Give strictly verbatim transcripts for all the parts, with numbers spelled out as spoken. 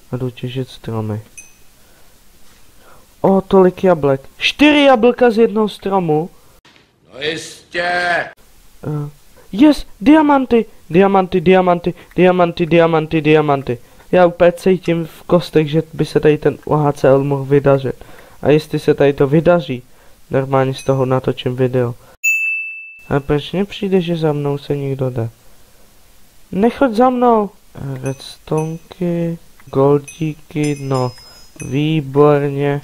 A jdu těžit stromy. O, tolik jablek. Čtyři jablka z jednoho stromu. No jistě. Uh, yes, diamanty, diamanty, diamanty, diamanty, diamanty, diamanty. Já úplně cítím v kostech, že by se tady ten U H C L mohl vydařit. A jestli se tady to vydaří, normálně z toho natočím video. A proč nepřijde, že za mnou se někdo jde? Nechoď za mnou! Redstonky, goldíky, no, výborně.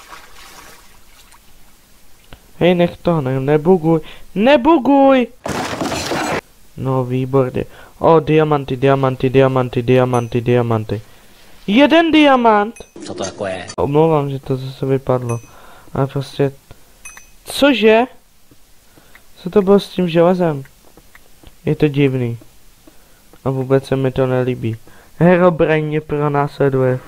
Hej, nech to, ne, nebuguj, nebuguj! No, výborně. O, diamanty, diamanty, diamanty, diamanty, diamanty. Jeden diamant! Co to jako je? Omlouvám, že to zase vypadlo. Ale prostě... Cože? Co to bylo s tím železem? Je to divný. A vůbec se mi to nelíbí. Herobrine mě pronásleduje.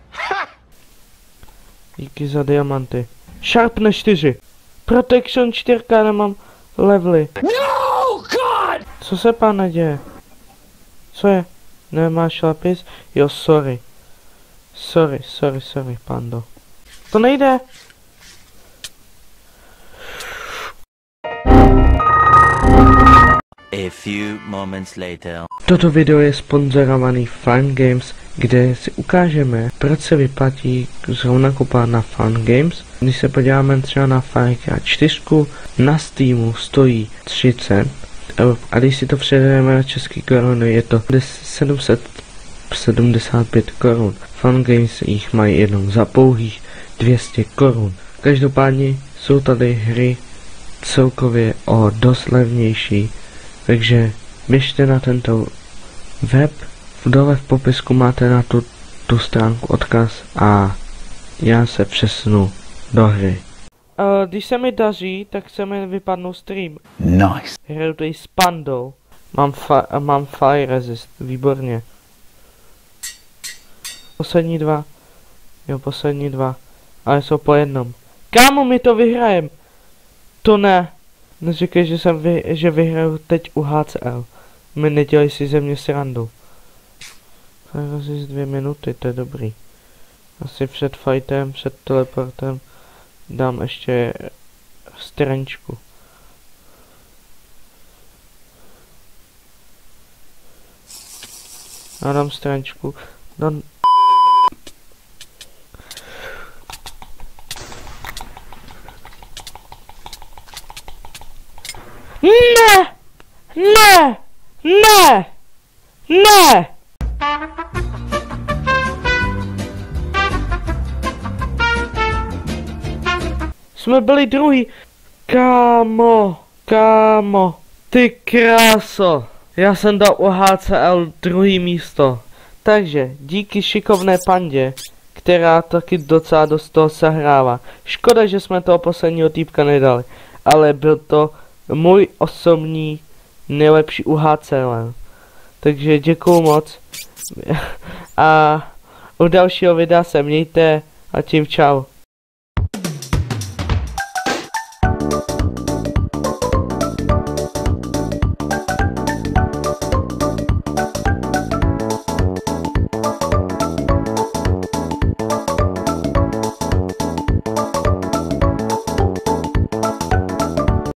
Díky za diamanty. Sharpne čtyři. Protection čtyři, nemám levely. No, God! Co se, pane, děje? Co je? Nemáš lapis? Jo, sorry. Sorry, sorry, sorry, pando. To nejde. A few moments later. Toto video je sponzorovaný Fun Games, kde si ukážeme, proč se vyplatí zrovna kupovat na Fun Games. Když se podíváme třeba na Fun čtyři, na Steamu stojí třicet eur a když si to předáme na český koruny, je to sedm set sedmdesát pět korun. Fun Games jich mají jenom za pouhých dvě stě korun. Každopádně jsou tady hry celkově o dost levnější. Takže běžte na tento web, dole v popisku máte na tu, tu stránku odkaz a já se přesunu do hry. Uh, když se mi daří, tak se mi vypadnou stream. Nice. Hraju tady s pandou. Mám, fa mám fire resist, výborně. Poslední dva. Jo, poslední dva. Ale jsou po jednom. Kámo, my to vyhrajem. To ne. Neříkej, že jsem vy, že vyhraju teď U H C L. My nedělej si ze mě srandu. Asi z dvě minuty, to je dobrý. Asi před fightem, před teleportem dám ještě strančku. Já dám strančku. Dám... Ne! Ne! Ne! Ne! Jsme byli druhý. Kámo, kámo, ty kráso. Já jsem dal U H C L druhý místo. Takže díky šikovné pandě, která taky docela dost toho sehrává. Škoda, že jsme toho posledního týpka nedali, ale byl to můj osobní nejlepší U H C L. Takže děkuju moc. A u dalšího videa se mějte a tím čau.